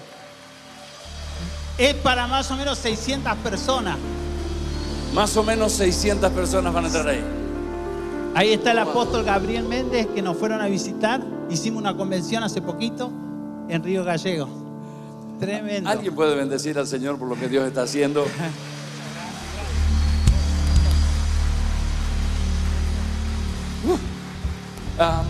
Es para más o menos seiscientas personas. Más o menos seiscientas personas van a entrar ahí. Ahí está el apóstol Gabriel Méndez, que nos fueron a visitar. Hicimos una convención hace poquito en Río Gallego. Tremendo. ¿Alguien puede bendecir al Señor por lo que Dios está haciendo? uh. um,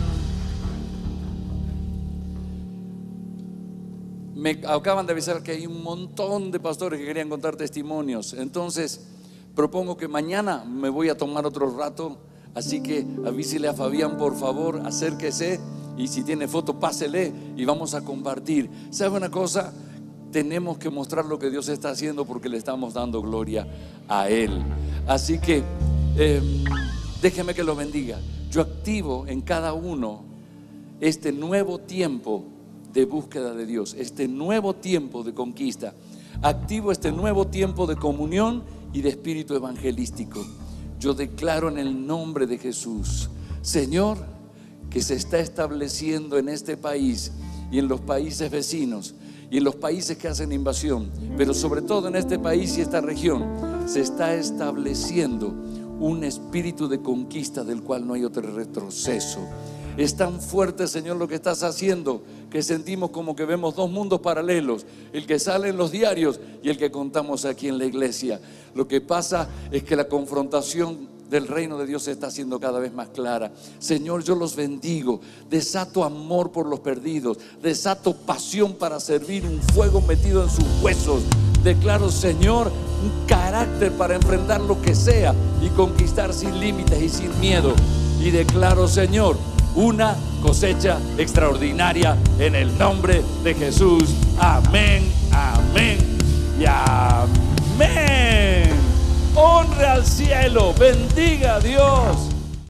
me acaban de avisar que hay un montón de pastores que querían contar testimonios. Entonces propongo que mañana me voy a tomar otro rato. Así que avísele a Fabián, por favor, acérquese. Y si tiene foto, pásele y vamos a compartir. ¿Sabe una cosa? Tenemos que mostrar lo que Dios está haciendo porque le estamos dando gloria a Él. Así que eh, déjeme que lo bendiga. Yo activo en cada uno este nuevo tiempo de búsqueda de Dios, este nuevo tiempo de conquista. Activo este nuevo tiempo de comunión y de espíritu evangelístico. Yo declaro en el nombre de Jesús, Señor, que se está estableciendo en este país y en los países vecinos y en los países que hacen invasión, pero sobre todo en este país y esta región, se está estableciendo un espíritu de conquista del cual no hay otro retroceso. Es tan fuerte, Señor, lo que estás haciendo, que sentimos como que vemos dos mundos paralelos, el que sale en los diarios y el que contamos aquí en la iglesia. Lo que pasa es que la confrontación del reino de Dios se está haciendo cada vez más clara. Señor, yo los bendigo, desato amor por los perdidos, desato pasión para servir, un fuego metido en sus huesos. Declaro, Señor, un carácter para enfrentar lo que sea y conquistar sin límites y sin miedo. Y declaro, Señor, una cosecha extraordinaria en el nombre de Jesús. Amén, amén y amén. Honre al cielo, bendiga a Dios.